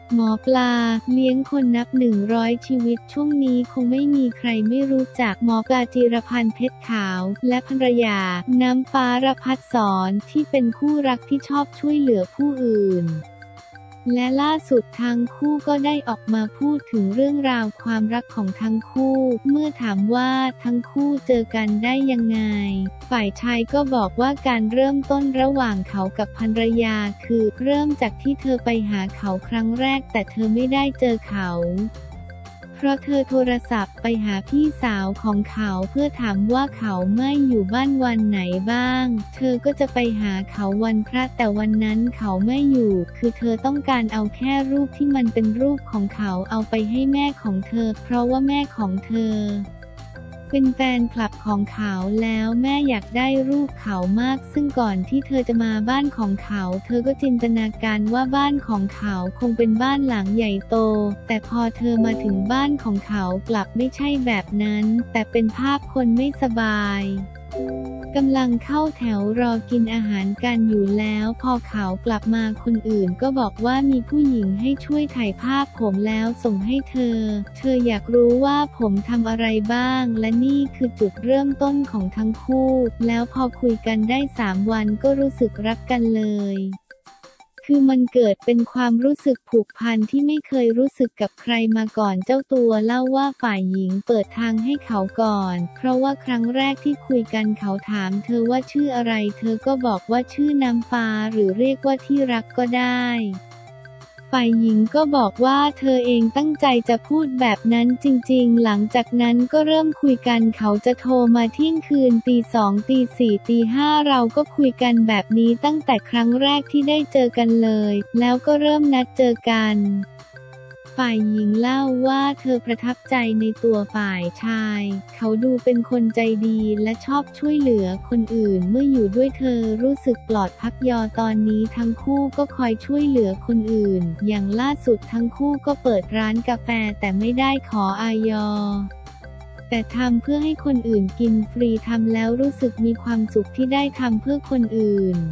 หมอปลาเลี้ยงคนนับ100ชีวิตช่วงนี้คงไม่มีใครไม่รู้จักหมอปลาจิรพันธ์เพชรขาวและภรรยาน้ำฟ้ารภัสสรที่เป็นคู่รักที่ชอบช่วยเหลือผู้อื่นและล่าสุดทั้งคู่ก็ได้ออกมาพูดถึงเรื่องราวความรักของทั้งคู่เมื่อถามว่าทั้งคู่เจอกันได้ยังไงฝ่ายชายก็บอกว่าการเริ่มต้นระหว่างเขากับภรรยาคือเริ่มจากที่เธอไปหาเขาครั้งแรกแต่เธอไม่ได้เจอเขาเพราะเธอโทรศัพท์ไปหาพี่สาวของเขาเพื่อถามว่าเขาไม่อยู่บ้านวันไหนบ้างเธอก็จะไปหาเขาวันพระแต่วันนั้นเขาไม่อยู่คือเธอต้องการเอาแค่รูปที่มันเป็นรูปของเขาเอาไปให้แม่ของเธอเพราะว่าแม่ของเธอเป็นแฟนคลับของเขาแล้วแม่อยากได้รูปเขามากซึ่งก่อนที่เธอจะมาบ้านของเขาเธอก็จินตนาการว่าบ้านของเขาคงเป็นบ้านหลังใหญ่โตแต่พอเธอมาถึงบ้านของเขากลับไม่ใช่แบบนั้นแต่เป็นภาพคนไม่สบายกำลังเข้าแถวรอกินอาหารกันอยู่แล้วพอเขากลับมาคนอื่นก็บอกว่ามีผู้หญิงให้ช่วยถ่ายภาพผมแล้วส่งให้เธออยากรู้ว่าผมทำอะไรบ้างและนี่คือจุดเริ่มต้นของทั้งคู่แล้วพอคุยกันได้3 วันก็รู้สึกรักกันเลยคือมันเกิดเป็นความรู้สึกผูกพันที่ไม่เคยรู้สึกกับใครมาก่อนเจ้าตัวเล่าว่าฝ่ายหญิงเปิดทางให้เขาก่อนเพราะว่าครั้งแรกที่คุยกันเขาถามเธอว่าชื่ออะไรเธอก็บอกว่าชื่อน้ำฟ้าหรือเรียกว่าที่รักก็ได้ฝ่ายหญิงก็บอกว่าเธอเองตั้งใจจะพูดแบบนั้นจริงๆหลังจากนั้นก็เริ่มคุยกันเขาจะโทรมาเที่ยงคืนตี 2 ตี 4 ตี 5เราก็คุยกันแบบนี้ตั้งแต่ครั้งแรกที่ได้เจอกันเลยแล้วก็เริ่มนัดเจอกันฝ่ายหญิงเล่าว่าเธอประทับใจในตัวฝ่ายชายเขาดูเป็นคนใจดีและชอบช่วยเหลือคนอื่นเมื่ออยู่ด้วยเธอรู้สึกปลอดภัยตอนนี้ทั้งคู่ก็คอยช่วยเหลือคนอื่นอย่างล่าสุดทั้งคู่ก็เปิดร้านกาแฟแต่ไม่ได้ขออย.แต่ทำเพื่อให้คนอื่นกินฟรีทำแล้วรู้สึกมีความสุขที่ได้ทำเพื่อคนอื่น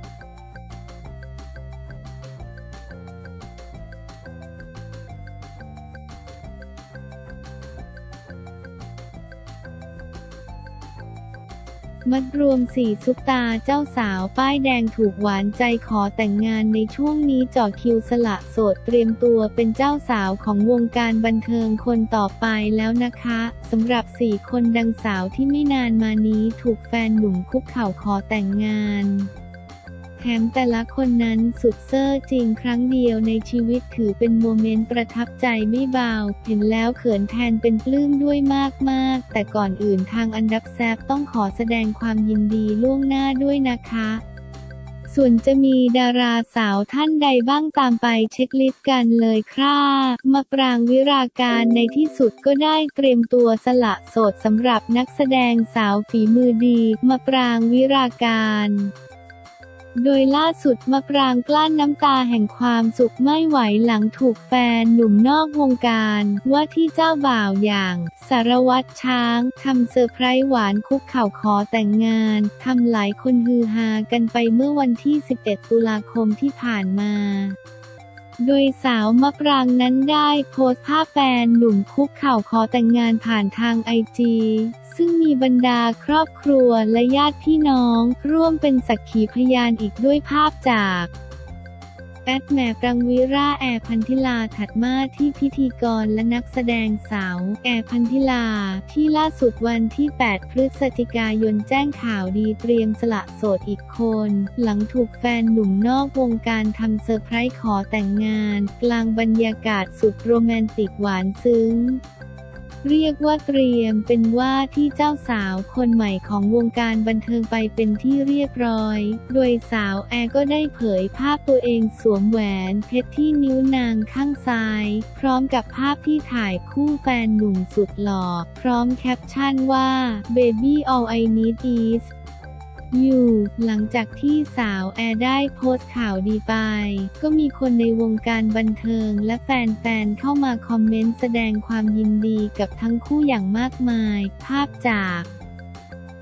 มัดรวม4ซุปตาเจ้าสาวป้ายแดงถูกหวานใจขอแต่งงานในช่วงนี้จ่อคิวสละโสดเตรียมตัวเป็นเจ้าสาวของวงการบันเทิงคนต่อไปแล้วนะคะสำหรับ4 คนดังสาวที่ไม่นานมานี้ถูกแฟนหนุ่มคุกเข่าขอแต่งงานแถมแต่ละคนนั้นสุดเซ่อจริงครั้งเดียวในชีวิตถือเป็นโมเมนต์ประทับใจไม่เบาเห็นแล้วเขินแทนเป็นปลื้มด้วยมากๆแต่ก่อนอื่นทางอันดับแซบต้องขอแสดงความยินดีล่วงหน้าด้วยนะคะส่วนจะมีดาราสาวท่านใดบ้างตามไปเช็คลิสต์กันเลยครับมะปรางวิราการในที่สุดก็ได้เตรียมตัวสละโสดสำหรับนักแสดงสาวฝีมือดีมะปรางวิราการโดยล่าสุดมะปรางกลั้นน้ำตาแห่งความสุขไม่ไหวหลังถูกแฟนหนุ่มนอกวงการว่าที่เจ้าบ่าวอย่างสารวัตรช้างทำเซอร์ไพรส์หวานคุกเข่าขอแต่งงานทำหลายคนฮือฮากันไปเมื่อวันที่11 ตุลาคมที่ผ่านมาโดยสาวมะปรางนั้นได้โพสต์ภาพแฟนหนุ่มคุกเข่าขอแต่งงานผ่านทางIGซึ่งมีบรรดาครอบครัวและญาติพี่น้องร่วมเป็นสักขีพยานอีกด้วยภาพจากแหม่ปรางวิราแอร์พันธิลาถัดมาที่พิธีกรและนักแสดงสาวแอร์พันธิลาที่ล่าสุดวันที่8 พฤศจิกายนแจ้งข่าวดีเตรียมสละโสดอีกคนหลังถูกแฟนหนุ่มนอกวงการทำเซอร์ไพรส์ขอแต่งงานกลางบรรยากาศสุดโรแมนติกหวานซึ้งเรียกว่าเตรียมเป็นว่าที่เจ้าสาวคนใหม่ของวงการบันเทิงไปเป็นที่เรียบร้อยโดยสาวแอร์ก็ได้เผยภาพตัวเองสวมแหวนเพชรที่นิ้วนางข้างซ้ายพร้อมกับภาพที่ถ่ายคู่แฟนหนุ่มสุดหล่อพร้อมแคปชั่นว่า Baby all I need isอยู่หลังจากที่สาวแอร์ได้โพสต์ข่าวดีไปก็มีคนในวงการบันเทิงและแฟนๆเข้ามาคอมเมนต์แสดงความยินดีกับทั้งคู่อย่างมากมายภาพจาก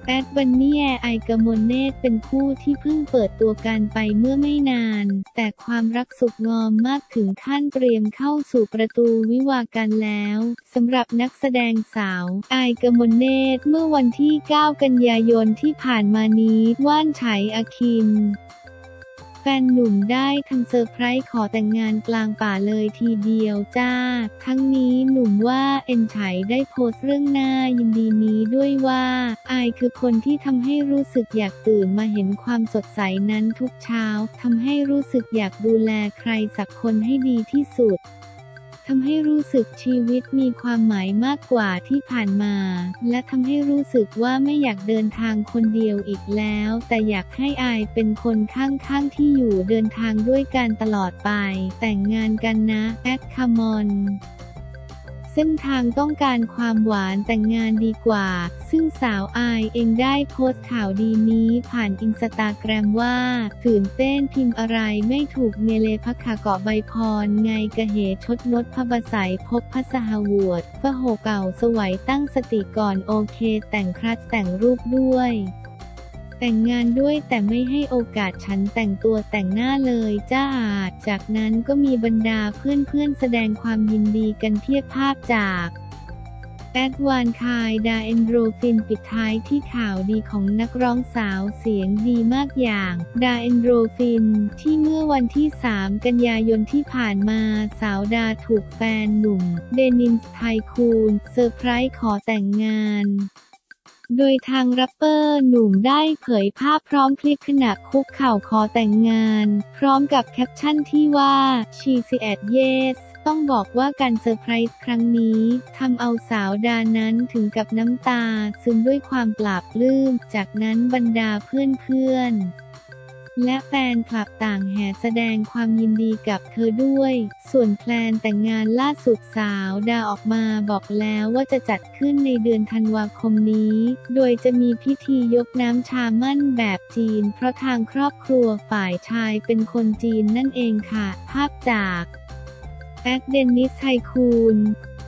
แอดบันนี่ไอกมลเนตรเป็นคู่ที่เพิ่งเปิดตัวกันไปเมื่อไม่นานแต่ความรักสุขงอมมากถึงขั้นเตรียมเข้าสู่ประตูวิวาห์กันแล้วสำหรับนักแสดงสาวไอกมลเนตรเมื่อวันที่ 9 กันยายนที่ผ่านมานี้ว่านไฉอคินแฟนหนุ่มได้ทำเซอร์ไพรส์ขอแต่งงานกลางป่าเลยทีเดียวจ้าทั้งนี้หนุ่มว่าเอ็นไฉได้โพสต์เรื่องน่ายินดีนี้ด้วยว่าอายคือคนที่ทำให้รู้สึกอยากตื่นมาเห็นความสดใสนั้นทุกเช้าทำให้รู้สึกอยากดูแลใครสักคนให้ดีที่สุดทำให้รู้สึกชีวิตมีความหมายมากกว่าที่ผ่านมาและทำให้รู้สึกว่าไม่อยากเดินทางคนเดียวอีกแล้วแต่อยากให้อายเป็นคนข้างๆที่อยู่เดินทางด้วยกันตลอดไปแต่งงานกันนะแอดคามอนเส้นทางต้องการความหวานแต่งงานดีกว่าซึ่งสาวอายเองได้โพสต์ข่าวดีนี้ผ่านอินสตาแกรมว่าตื่นเต้นพิมพ์อะไรไม่ถูกเมเลพักขาเกาะใบพรไงกะเหชดนดพบใสพบพัสหวดฟะโหเก่าสวัยตั้งสติก่อนโอเคแต่งครัสแต่งรูปด้วยแต่งงานด้วยแต่ไม่ให้โอกาสฉันแต่งตัวแต่งหน้าเลยจ้าจากนั้นก็มีบรรดาเพื่อนๆแสดงความยินดีกันเพียบภาพจากแอดวานคายดาเอนโดรฟินปิดท้ายที่ข่าวดีของนักร้องสาวเสียงดีมากอย่างดาเอนโดรฟินที่เมื่อวันที่ 3 กันยายนที่ผ่านมาสาวดาถูกแฟนหนุ่มเดนิสไทคูนเซอร์ไพรส์ขอแต่งงานโดยทางแรปเปอร์หนุ่มได้เผยภาพพร้อมคลิปขณะคุกเข่าขอแต่งงานพร้อมกับแคปชั่นที่ว่า She said yes ต้องบอกว่าการเซอร์ไพรส์ครั้งนี้ทำเอาสาวดานั้นถึงกับน้ำตาซึมด้วยความปลาบปลื้มจากนั้นบรรดาเพื่อนๆและแฟนคลับต่างแห่แสดงความยินดีกับเธอด้วยส่วนแพลนแต่งงานล่าสุดสาวดาออกมาบอกแล้วว่าจะจัดขึ้นในเดือนธันวาคมนี้โดยจะมีพิธียกน้ำชามั่นแบบจีนเพราะทางครอบครัวฝ่ายชายเป็นคนจีนนั่นเองค่ะภาพจากแอดเดนิสไทคูน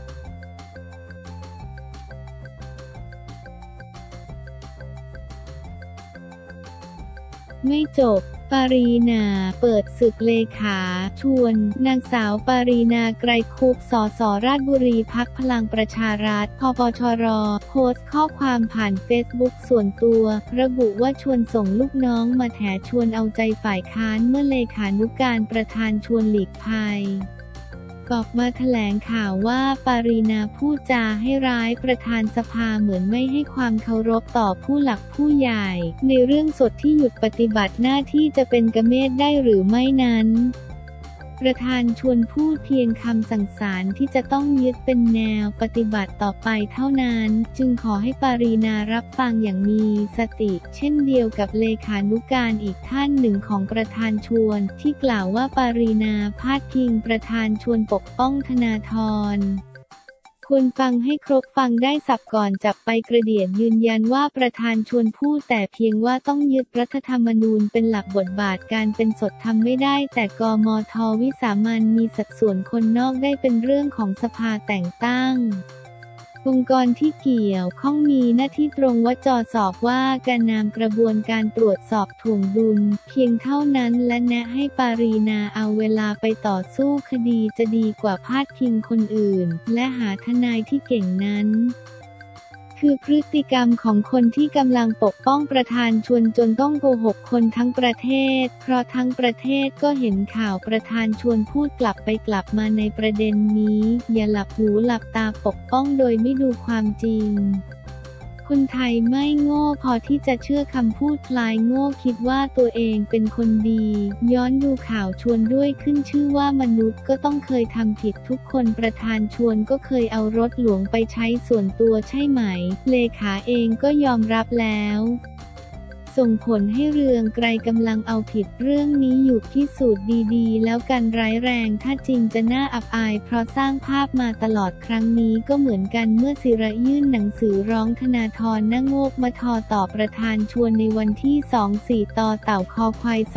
ไม่จบปารีนาเปิดศึกเลขาชวนนางสาวปารีนาไกรคุปสสราชบุรีพรรคพลังประชารัฐพปชรโพสต์ข้อความผ่านเฟซบุ๊กส่วนตัวระบุว่าชวนส่งลูกน้องมาแถชวนเอาใจฝ่ายค้านเมื่อเลขานุการประธานชวนหลีกภัยออกมาแถลงข่าวว่าปารีนาพูดจาให้ร้ายประธานสภาเหมือนไม่ให้ความเคารพต่อผู้หลักผู้ใหญ่ในเรื่องสดที่หยุดปฏิบัติหน้าที่จะเป็นกเมธได้หรือไม่นั้นประธานชวนพูดเพียงคำสั่งศาลที่จะต้องยึดเป็นแนวปฏิบัติต่อไปเท่านั้นจึงขอให้ปารีนารับฟังอย่างมีสติเช่นเดียวกับเลขานุการอีกท่านหนึ่งของประธานชวนที่กล่าวว่าปารีนาพาดพิงประธานชวนปกป้องธนาธรควรฟังให้ครบฟังได้สับก่อนจับไปกระเดียดยืนยันว่าประธานชวนพูดแต่เพียงว่าต้องยึดรัฐธรรมนูญเป็นหลักบทบาทการเป็นสดทำไม่ได้แต่กมท.วิสามัญมีสัดส่วนคนนอกได้เป็นเรื่องของสภาแต่งตั้งองค์กรที่เกี่ยวข้องมีหน้าที่ตรงว่าสอบว่าการนำกระบวนการตรวจสอบถ่วงดุลเพียงเท่านั้นและแนะให้ปารีนาเอาเวลาไปต่อสู้คดีจะดีกว่าพาดพิงคนอื่นและหาทนายที่เก่งนั้นคือพฤติกรรมของคนที่กำลังปกป้องประธานชวนจนต้องโกหกคนทั้งประเทศเพราะทั้งประเทศก็เห็นข่าวประธานชวนพูดกลับไปกลับมาในประเด็นนี้อย่าหลับหูหลับตาปกป้องโดยไม่ดูความจริงคนไทยไม่โง่พอที่จะเชื่อคำพูดคลายโง่คิดว่าตัวเองเป็นคนดีย้อนดูข่าวชวนด้วยขึ้นชื่อว่ามนุษย์ก็ต้องเคยทำผิดทุกคนประธานชวนก็เคยเอารถหลวงไปใช้ส่วนตัวใช่ไหมเลขาเองก็ยอมรับแล้วส่งผลให้เรืองไกรกำลังเอาผิดเรื่องนี้อยู่พิสูจน์ดีๆแล้วกันร้ายแรงถ้าจริงจะน่าอับอายเพราะสร้างภาพมาตลอดครั้งนี้ก็เหมือนกันเมื่อศิระยื่นหนังสือร้องธนาธรหน้าโงกมาทอต่อประธานชวนในวันที่24ต่อเต่าคอควาย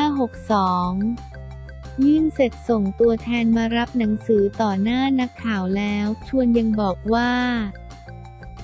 2562ยื่นเสร็จส่งตัวแทนมารับหนังสือต่อหน้านักข่าวแล้วชวนยังบอกว่า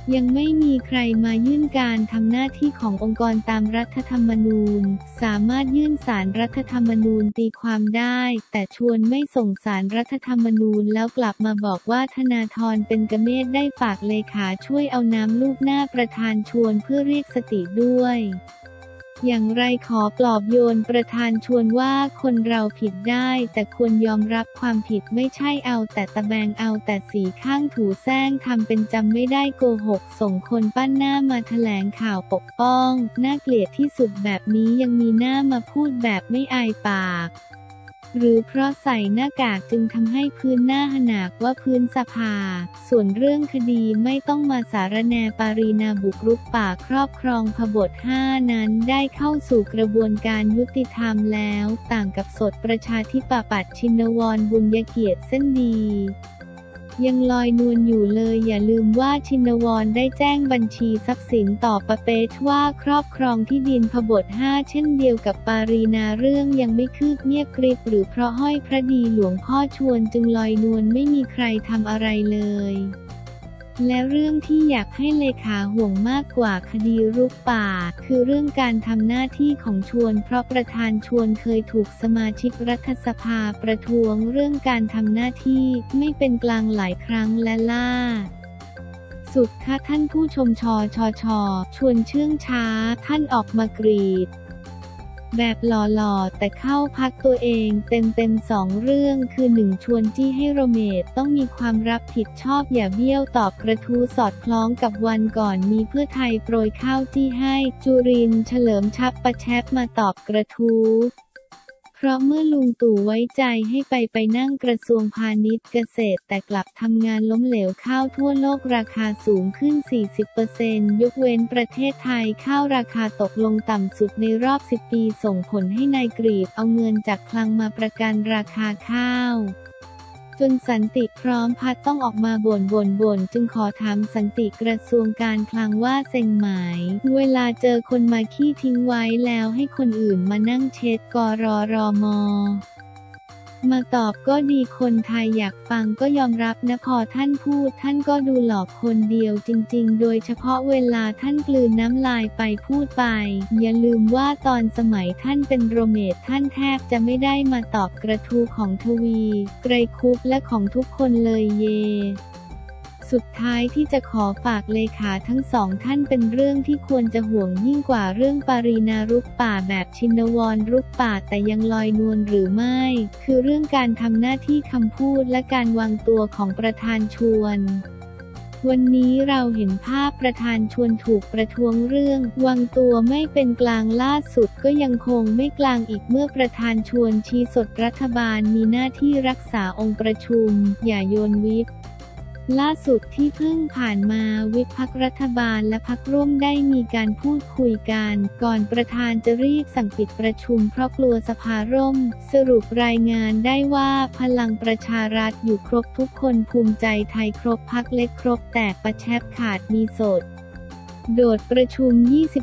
ยังไม่มีใครมายื่นการทำหน้าที่ขององค์กรตามรัฐธรรมนูญสามารถยื่นศาลรัฐธรรมนูญตีความได้แต่ชวนไม่ส่งศาลรัฐธรรมนูญแล้วกลับมาบอกว่าธนาธรเป็นกเมศได้ฝากเลขาช่วยเอาน้ำลูบหน้าประธานชวนเพื่อเรียกสติด้วยอย่างไรขอปลอบโยนประธานชวนว่าคนเราผิดได้แต่ควรยอมรับความผิดไม่ใช่เอาแต่ตะแบงเอาแต่สีข้างถูแซงทำเป็นจำไม่ได้โกหกส่งคนปั้นหน้ามาแถลงข่าวปกป้องน่าเกลียดที่สุดแบบนี้ยังมีหน้ามาพูดแบบไม่อายปากหรือเพราะใส่หน้ากากจึงทำให้พื้นหน้าหนากว่าพื้นสภาส่วนเรื่องคดีไม่ต้องมาสารแนปารีนาบุกรุกป่าครอบครองพบท5นั้นได้เข้าสู่กระบวนการยุติธรรมแล้วต่างกับสดประชาธิปัตย์ชินวรบุญยเกียรติเส้นดียังลอยนวลอยู่เลยอย่าลืมว่าชินวรได้แจ้งบัญชีทรัพย์สินต่อปะเปชว่าครอบครองที่ดินพบท5เช่นเดียวกับปารีนาเรื่องยังไม่คืบเงียบกริบหรือเพราะห้อยพระดีหลวงพ่อชวนจึงลอยนวลไม่มีใครทำอะไรเลยและเรื่องที่อยากให้เลขาห่วงมากกว่าคดีรุกป่าคือเรื่องการทำหน้าที่ของชวนเพราะประธานชวนเคยถูกสมาชิกรัฐสภาประท้วงเรื่องการทำหน้าที่ไม่เป็นกลางหลายครั้งและล่าสุดค่ะท่านผู้ชมชชวนเชื่องช้าท่านออกมากรีดแบบหล่อๆแต่เข้าพักตัวเองเต็ม2เรื่องคือ1ชวนจี้ให้โรเมทต้องมีความรับผิดชอบอย่าเบี้ยวตอบกระทู้สอดคล้องกับวันก่อนมีเพื่อไทยโปรยข้าวจี้ให้จุรินทร์เฉลิมชัพประแชปมาตอบกระทู้เพราะเมื่อลุงตู่ไว้ใจให้ไปนั่งกระทรวงพาณิชย์เกษตรแต่กลับทำงานล้มเหลวข้าวทั่วโลกราคาสูงขึ้น 40% ยกเว้นประเทศไทยข้าวราคาตกลงต่ำสุดในรอบ10 ปีส่งผลให้นายกรีบเอาเงินจากคลังมาประกันราคาข้าวจนสันติพร้อมพัฒน์ต้องออกมาบ่นจึงขอถามสันติกระทรวงการคลังว่าเซ็งไหมเวลาเจอคนมาขี้ทิ้งไว้แล้วให้คนอื่นมานั่งเช็ดกรม.มาตอบก็ดีคนไทยอยากฟังก็ยอมรับนะพอท่านพูดท่านก็ดูหลอกคนเดียวจริงๆโดยเฉพาะเวลาท่านกลืนน้ำลายไปพูดไปอย่าลืมว่าตอนสมัยท่านเป็นโรเมทท่านแทบจะไม่ได้มาตอบกระทู้ของทวีไกรคุปและของทุกคนเลยเยสุดท้ายที่จะขอฝากเลขาทั้งสองท่านเป็นเรื่องที่ควรจะห่วงยิ่งกว่าเรื่องปารีนารุกป่าแบบชินวรรุกป่าแต่ยังลอยนวลหรือไม่คือเรื่องการทำหน้าที่คำพูดและการวางตัวของประธานชวนวันนี้เราเห็นภาพประธานชวนถูกประท้วงเรื่องวางตัวไม่เป็นกลางล่าสุดก็ยังคงไม่กลางอีกเมื่อประธานชวนชี้สดรัฐบาลมีหน้าที่รักษาองค์ประชุมอย่าโยนวิปล่าสุดที่เพิ่งผ่านมาวิปพรรครัฐบาลและพรรคร่วมได้มีการพูดคุยกันก่อนประธานจะรีบสั่งปิดประชุมเพราะกลัวสภาร่มสรุปรายงานได้ว่าพลังประชารัฐอยู่ครบทุกคนภูมิใจไทยครบพรรคเล็กครบแต่ประแชปขาดมีสดโดดประชุม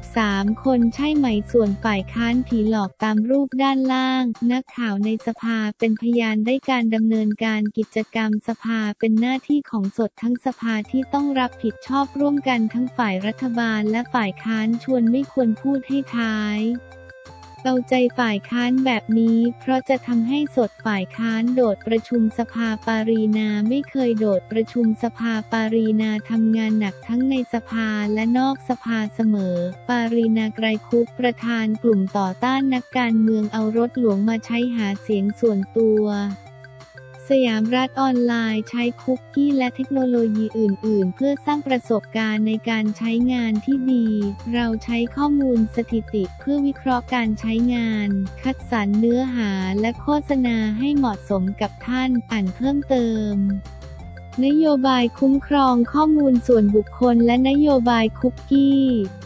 23คนใช่ไหมส่วนฝ่ายค้านผีหลอกตามรูปด้านล่างนักข่าวในสภาเป็นพยานได้การดำเนินการกิจกรรมสภาเป็นหน้าที่ของสดทั้งสภาที่ต้องรับผิดชอบร่วมกันทั้งฝ่ายรัฐบาลและฝ่ายค้านชวนไม่ควรพูดให้ท้ายเอาใจฝ่ายค้านแบบนี้เพราะจะทำให้สดฝ่ายค้านโดดประชุมสภาปารีนาไม่เคยโดดประชุมสภาปารีนาทำงานหนักทั้งในสภาและนอกสภาเสมอปารีนาไกรคุปประธานกลุ่มต่อต้านนักการเมืองเอารถหลวงมาใช้หาเสียงส่วนตัวสยามรัฐออนไลน์ใช้คุกกี้และเทคโนโลยีอื่นๆเพื่อสร้างประสบการณ์ในการใช้งานที่ดีเราใช้ข้อมูลสถิติเพื่อวิเคราะห์การใช้งานคัดสรรเนื้อหาและโฆษณาให้เหมาะสมกับท่านอ่านเพิ่มเติมนโยบายคุ้มครองข้อมูลส่วนบุคคลและนโยบายคุกกี้